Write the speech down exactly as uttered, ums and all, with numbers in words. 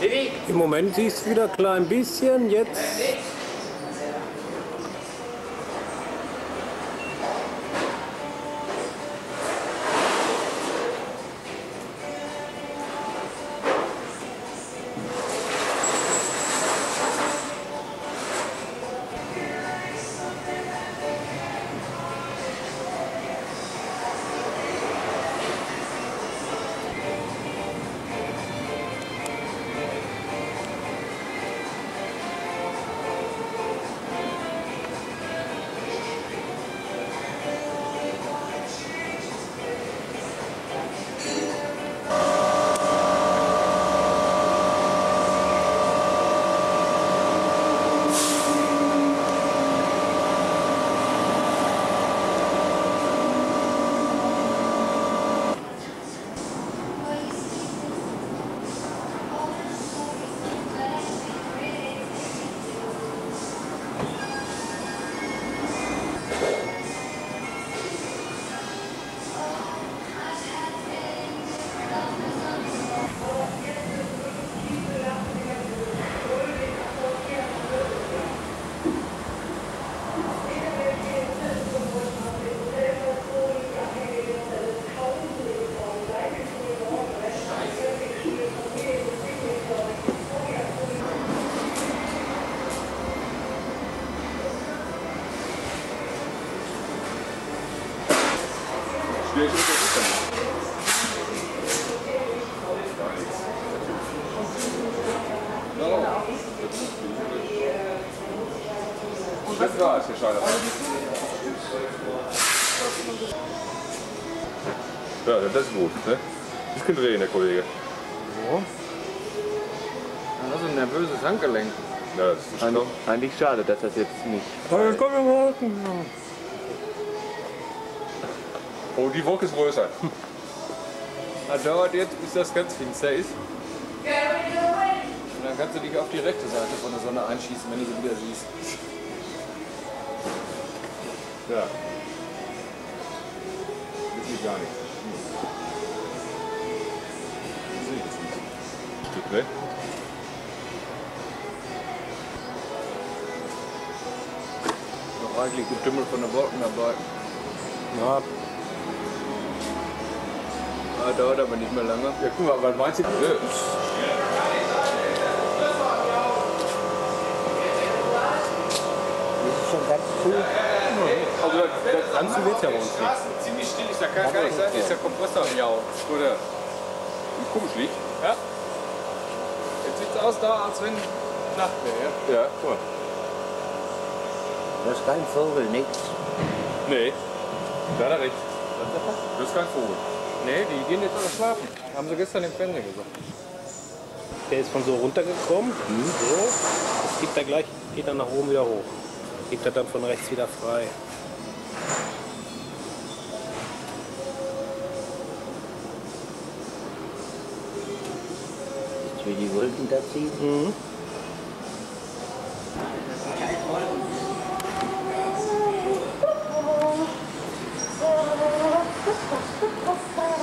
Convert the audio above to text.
Im Moment siehst du wieder ein klein bisschen, jetzt... Das war es, Herr Scheider. Ja, das ist gut, ne? Das kann drehen, der Kollege. Wo? Das ist ein nervöses Handgelenk. Ja, das ist Eigentlich, eigentlich schade, dass das jetzt nicht. Oh, die Wolke ist größer. Das dauert jetzt, bis das ganz finster ist. Und dann kannst du dich auf die rechte Seite von der Sonne einschießen, wenn du sie wieder siehst. Ja. Das sieht gar nichts. Das sehe ich jetzt nicht. Stück, ne? Noch reichlich Getümmel von den Wolken dabei. Ja. Ah, dauert aber nicht mehr lange. Ja, guck mal, was meinst du? Nö. Schon ganz cool. Also, das Tanzen wird ja bei uns nicht. Ziemlich still ist, da kann gar nicht sein, ist der Kompressor im Jau. Oder? Komisch liegt. Ja. Jetzt sieht es aus da, als wenn Nacht wäre. Ja? Ja, guck mal. Das ist kein Vogel, nix. Nee. Da hat er recht. Das ist kein Vogel. Nee, die gehen jetzt alle schlafen. Haben sie gestern im Fernsehen gesagt. Der ist von so runtergekommen. So. Das gibt er gleich, geht dann nach oben wieder hoch. Gibt er dann von rechts wieder frei. Jetzt will die Wolken da ziehen. Mhm. Oh,